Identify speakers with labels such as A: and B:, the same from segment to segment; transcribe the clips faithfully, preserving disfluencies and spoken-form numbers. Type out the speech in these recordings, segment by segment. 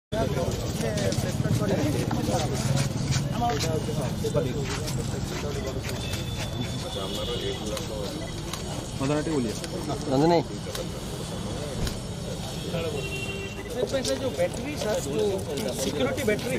A: नहीं
B: जो battery security battery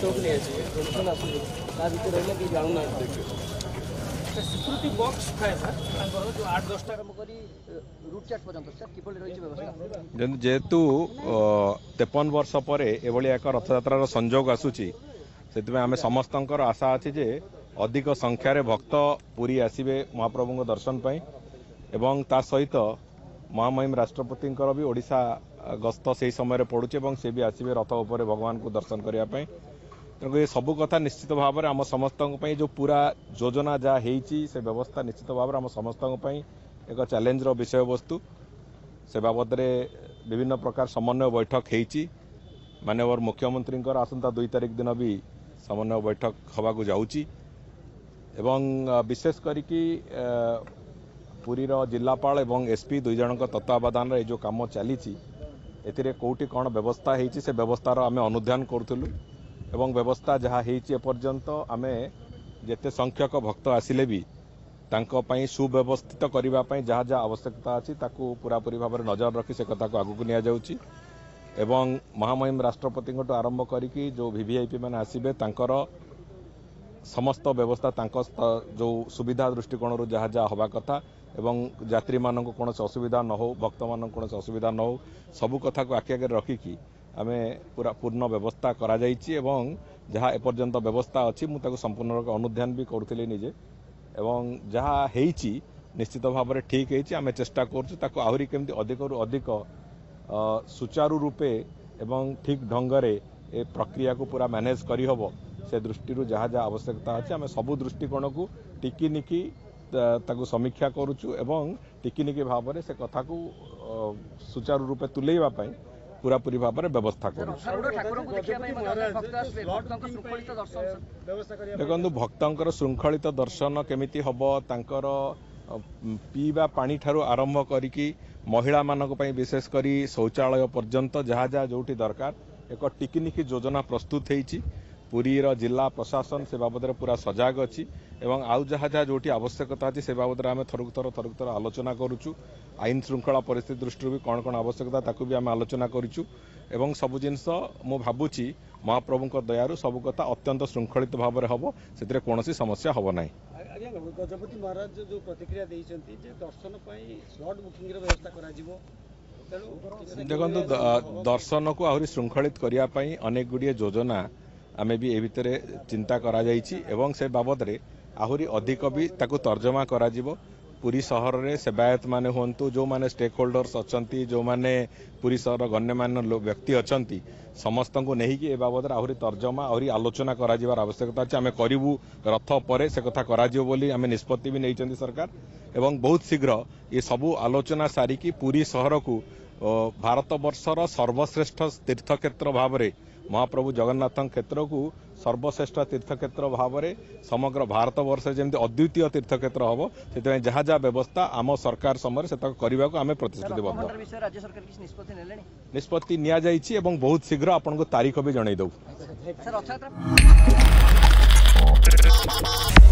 B: security box थाए सर जो आठ दस टा रूट चैट पर्यंत सर किपरि रही व्यवस्था
C: जेहेतु तेपन वर्ष पर एभली एक रथयात्रार संजोग आसूची से आम समस्त आशा अच्छी जे अधिक संख्यार भक्त पुरी आसवे महाप्रभु दर्शन पाई एवं ता सहित महामहिम राष्ट्रपति भी ओडिशा गस्त से समय पड़ुचे से भी आसवे रथ उपर भगवान को दर्शन करने तेणुक ये सबू कथा निश्चित भाव में आम समस्त जो पूरा योजना जहाँ से व्यवस्था निश्चित भाव में आम समस्त एक चैलेंज विषय वस्तु से बाबद विभिन्न प्रकार समन्वय बैठक होती माननीय मुख्यमंत्री आसंता दुई तारिख दिन भी समन्वय बैठक हवा जाऊँगी एवं विशेष करिकी पुरीर जिलापाल एवं एसपी दुई जन तत्वावधान जो काम चली एथिरे कोउटी कौन व्यवस्था होती से व्यवस्थार आम अनुध्यान करूँ एवं व्यवस्था जहाँ होपर्यंत आम जिते संख्यक भक्त आसिले भी तांको पई सुव्यवस्थित करने जहाँ जहाँ आवश्यकता अच्छी पूरापूरी भाव में नजर रखी से कथा को आगू नि जाउची एवं महामहिम राष्ट्रपति आरंभ करी जो वीवीआईपी मैंने आसबे तांकर समस्त व्यवस्था तांको जो सुविधा दृष्टिकोण जहाँ जहाँ हवा कथा एवं यात्री मान कौन असुविधा न हो भक्त मान कौन असुविधा न हो सबू कथा को आखि आगे रखिकी आम पूरा पूर्ण व्यवस्था करा जाइछि एवं जहाँ एपर्यंत व्यवस्था अच्छी मुझे संपूर्ण रूप अनुध्यान भी करुले निजे एवं जहाँ हेइछि निश्चित भाव में ठीक है आम चेष्टा करूँ आहरी केमती अधिक रु अधिक सुचारू रूपे एवं ठीक ढंगरे ए प्रक्रिया को पूरा मैनेज करहब से दृष्टि जहाँ जहाँ आवश्यकता अच्छे आम सबू दृष्टिकोण को टिकिनिकी ताकू समीक्षा करुचु एवं टिकिनिकी भाव में से कथा को सुचारू रूपे तुलेवा पूरापूरी भाव में व्यवस्था करूँ। देखो भक्तर श्रृंखलित दर्शन केमिति हम तांकर पीवा पानी ठारू आरंभ करी महिला मानक पई विशेष करी शौचालय पर्यंत जहाँ जहाँ जोटी दरकार एक टिकिनिकी योजना प्रस्तुत होती पुरीर जिला प्रशासन से बाबद पूरा सजग अच्छी एवं आउ जहाँ जहाँ जोटी आवश्यकता अच्छी से बाबद आम थरुक थर थरुक थर आलोचना करुचु आईन श्रृंखला परिस्थिति दृष्टि भी कौन कौन आवश्यकता ताकू भी आम आलोचना करुचु एवं सबु जिनस मु भावुची महाप्रभु दयारु सबु कथा अत्यंत श्रृंखलित भाव में हम से कौन समस्या हम ना।
B: गजपति महाराज जो प्रतिक्रिया देइछंती जे दर्शन पई स्लॉट बुकिंग रे व्यवस्था करा जिवो
C: देखो दर्शन को आहरी श्रृंखलित करिया पई अनेक गुड़िए योजना आमे भी ए भितरे चिंता करा जाइछि एवं से बाबद रे आहरी अधिक भी ताकू तर्जमा करा जिवो पुरी सहर रे सेवायत माने होंतु जो माने स्टेक होल्डर्स अछंती जो माने पुरी सहर गण्यमान्य व्यक्ति अछंती समस्त को नहीं कि ए बाबद आहरी तर्जमा आहरी आलोचना करा जिवार आवश्यकता अछि आमे करिवु रथ परे से कथा करा जिवो बोली आमे निष्पत्ति भी नैचंती सरकार एवं बहुत शीघ्र ये सबु आलोचना सारिकी पुरी सहर को भारत वर्षर सर्वश्रेष्ठ तीर्थक्षेत्र भाव में महाप्रभु जगन्नाथ क्षेत्र को सर्वश्रेष्ठ तीर्थक्षेत्र भाव में समग्र भारत वर्ष जमी अद्वितीय तीर्थक्षेत्र हम से जहाँ जहाँ व्यवस्था आम सरकार समय से करने को आम प्रतिश्रुतिबद्ध निष्पत्ति नि जाइछि एवं बहुत शीघ्र आपन को तारीख भी जनई दउ।